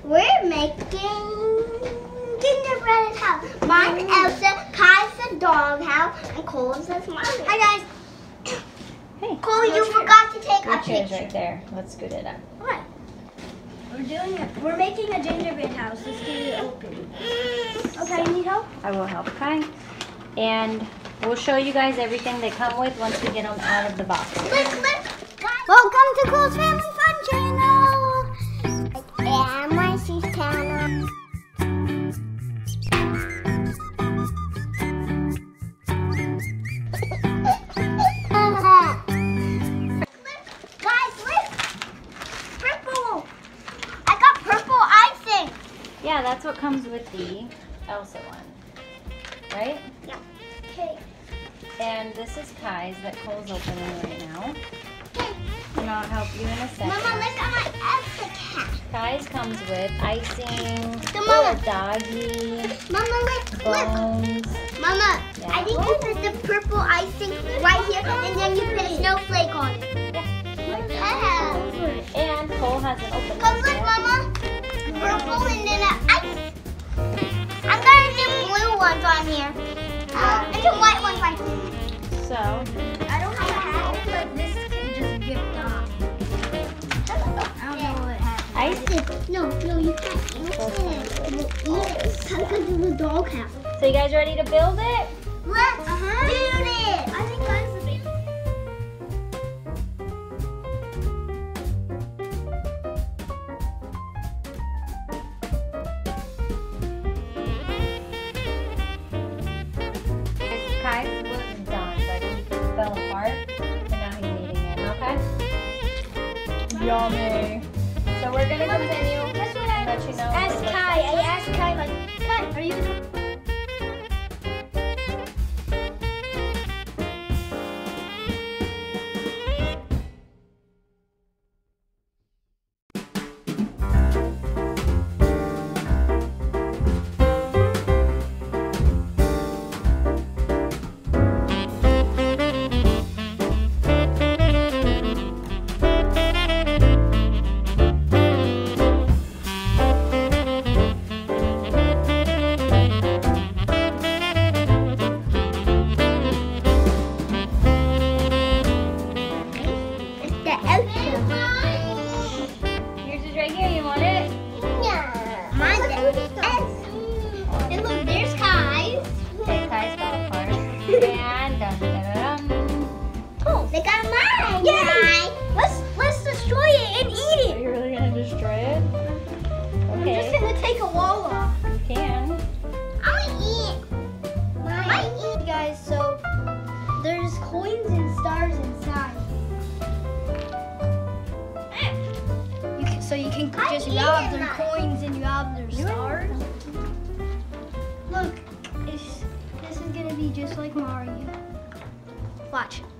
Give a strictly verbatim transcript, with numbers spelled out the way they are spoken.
We're making gingerbread house. Mine's Elsa, Kai's the dog house, and Cole's the smart. Hi guys. Hey. Cole, you forgot to take Your a chair's picture. right there. Let's scoot it up. What? We're doing it. We're making a gingerbread house. Let's get it open. Okay, you need help? I will help Kai. And we'll show you guys everything they come with once we get them out of the box. Look, look. Welcome to Cole's Family Fun Channel. And Marci's channel. Guys, look. Purple. I got purple icing. Yeah, that's what comes with the Elsa one. Right? Yeah. Okay. And this is Kai's that Cole's opening right now. And I'll help you in a second. Mama, look at my Elsa cat. Kai's comes with icing, So, Mama. a doggy, Mama, look, look. bones. Mama, Yeah. I think you put the purple icing right here, and then you put a snowflake on it. Like that. Yeah. And Cole hasn't opened Cause this look, yet. Mama, purple and then a ice. I'm gonna do blue ones on here, um, and some white ones right here. So, I don't have a hat, but this can just get off. I don't know what happened. ice. No, no, you can't eat it. It's because of the dog house. So you guys ready to build it? Let's do this. I think that's the big. Kai was done, but he fell apart, and now he's eating it. Okay. Yummy. So we're gonna continue. That's what I and let you know. asked what it Kai. I asked Kai, like, Kai, are you gonna? Yours is right here. You want it? Yeah. Mine's S. And look, there's Kai's. Okay, Kai's fell apart. And dun, dun, dun, dun. Cool. They got mine. Yay. Let's let's destroy it and eat Are it. you really gonna destroy it? I'm just Okay, gonna take a wall off. you can. I'll eat. Mine. I eat, guys. So there's coins and stars inside. You can, so you can I Just eat rob it, their Mom. coins and you rob their stars. Look, it's, this is gonna be just like Mario. Watch.